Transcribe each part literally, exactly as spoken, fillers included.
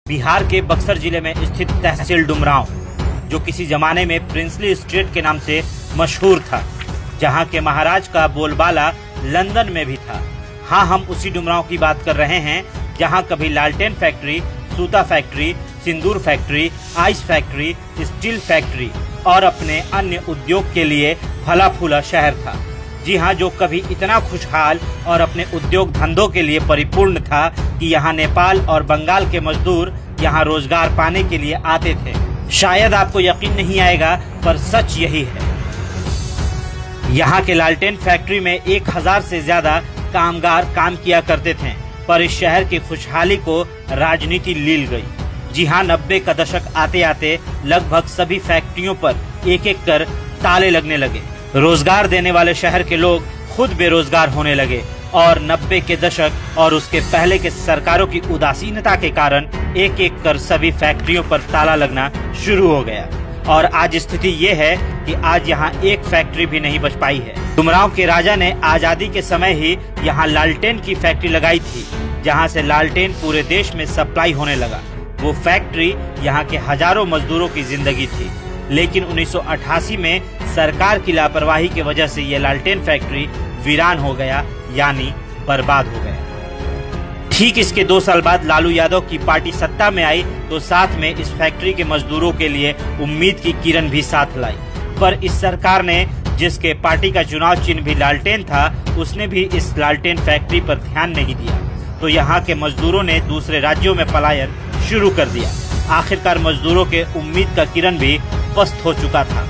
बिहार के बक्सर जिले में स्थित तहसील डुमरांव, जो किसी जमाने में प्रिंसली स्टेट के नाम से मशहूर था, जहां के महाराज का बोलबाला लंदन में भी था। हाँ, हम उसी डुमरांव की बात कर रहे हैं जहां कभी लालटेन फैक्ट्री, सूता फैक्ट्री, सिंदूर factory, ice factory, steel factory और अपने अन्य उद्योग के लिए फला फूला शहर था। जी हाँ, जो कभी इतना खुशहाल और अपने उद्योग धंधों के लिए परिपूर्ण था कि यहाँ नेपाल और बंगाल के मजदूर यहाँ रोजगार पाने के लिए आते थे। शायद आपको यकीन नहीं आएगा, पर सच यही है। यहाँ के लालटेन फैक्ट्री में एक हजार से ज्यादा कामगार काम किया करते थे, पर इस शहर की खुशहाली को राजनीति लील गई। जी हाँ, नब्बे का दशक आते आते लगभग सभी फैक्ट्रियों पर एक एक कर ताले लगने लगे। रोजगार देने वाले शहर के लोग खुद बेरोजगार होने लगे और नब्बे के दशक और उसके पहले के सरकारों की उदासीनता के कारण एक एक कर सभी फैक्ट्रियों पर ताला लगना शुरू हो गया। और आज स्थिति ये है कि आज यहाँ एक फैक्ट्री भी नहीं बच पाई है। डुमरांव के राजा ने आजादी के समय ही यहाँ लालटेन की फैक्ट्री लगाई थी, जहाँ से लालटेन पूरे देश में सप्लाई होने लगा। वो फैक्ट्री यहाँ के हजारों मजदूरों की जिंदगी थी, लेकिन उन्नीस सौ अट्ठासी में सरकार की लापरवाही की वजह से ये लालटेन फैक्ट्री वीरान हो गया, यानी बर्बाद हो गया। ठीक इसके दो साल बाद लालू यादव की पार्टी सत्ता में आई तो साथ में इस फैक्ट्री के मजदूरों के लिए उम्मीद की किरण भी साथ लाई। पर इस सरकार ने, जिसके पार्टी का चुनाव चिन्ह भी लालटेन था, उसने भी इस लालटेन फैक्ट्री पर ध्यान नहीं दिया, तो यहाँ के मजदूरों ने दूसरे राज्यों में पलायन शुरू कर दिया। आखिरकार मजदूरों के उम्मीद का किरण भी पस्त हो चुका था।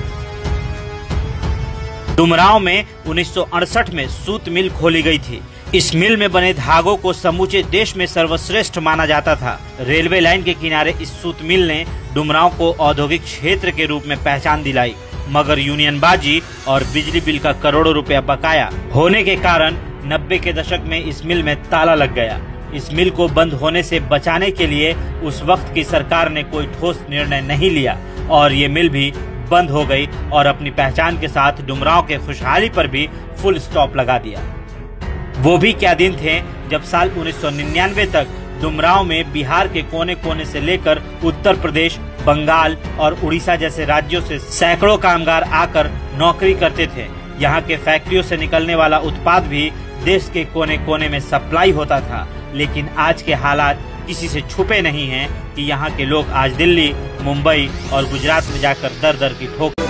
डुमरांव में उन्नीस सौ अड़सठ में सूत मिल खोली गई थी। इस मिल में बने धागों को समूचे देश में सर्वश्रेष्ठ माना जाता था। रेलवे लाइन के किनारे इस सूत मिल ने डुमरांव को औद्योगिक क्षेत्र के रूप में पहचान दिलाई, मगर यूनियनबाजी और बिजली बिल का करोड़ों रुपया बकाया होने के कारण नब्बे के दशक में इस मिल में ताला लग गया। इस मिल को बंद होने से बचाने के लिए उस वक्त की सरकार ने कोई ठोस निर्णय नहीं लिया और ये मिल भी बंद हो गई और अपनी पहचान के साथ डुमरांव के खुशहाली पर भी फुल स्टॉप लगा दिया। वो भी क्या दिन थे जब साल उन्नीस सौ निन्यानवे तक डुमरांव में बिहार के कोने कोने से लेकर उत्तर प्रदेश, बंगाल और उड़ीसा जैसे राज्यों से सैकड़ों कामगार आकर नौकरी करते थे। यहाँ के फैक्ट्रियों से निकलने वाला उत्पाद भी देश के कोने कोने में सप्लाई होता था। लेकिन आज के हालात किसी से छुपे नहीं हैं कि यहाँ के लोग आज दिल्ली, मुंबई और गुजरात में जाकर दर दर की ठोकर